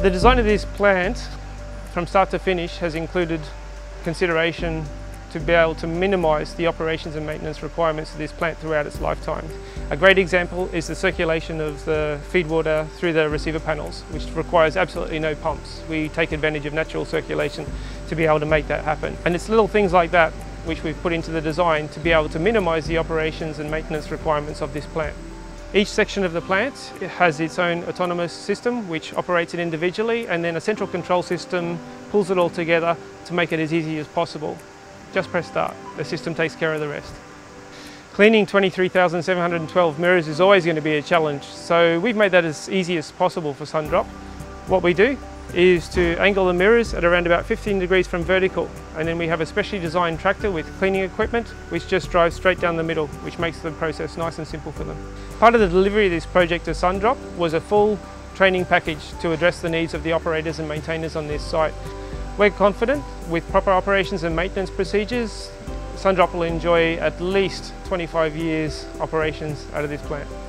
The design of this plant from start to finish has included consideration to be able to minimise the operations and maintenance requirements of this plant throughout its lifetime. A great example is the circulation of the feed water through the receiver panels, which requires absolutely no pumps. We take advantage of natural circulation to be able to make that happen. And it's little things like that which we've put into the design to be able to minimise the operations and maintenance requirements of this plant. Each section of the plant has its own autonomous system which operates it individually, and then a central control system pulls it all together to make it as easy as possible. Just press start, the system takes care of the rest. Cleaning 23,712 mirrors is always going to be a challenge, so we've made that as easy as possible for Sundrop. What we do is to angle the mirrors at around about 15 degrees from vertical, and then we have a specially designed tractor with cleaning equipment which just drives straight down the middle, which makes the process nice and simple for them. Part of the delivery of this project to Sundrop was a full training package to address the needs of the operators and maintainers on this site. We're confident with proper operations and maintenance procedures, Sundrop will enjoy at least 25 years operations out of this plant.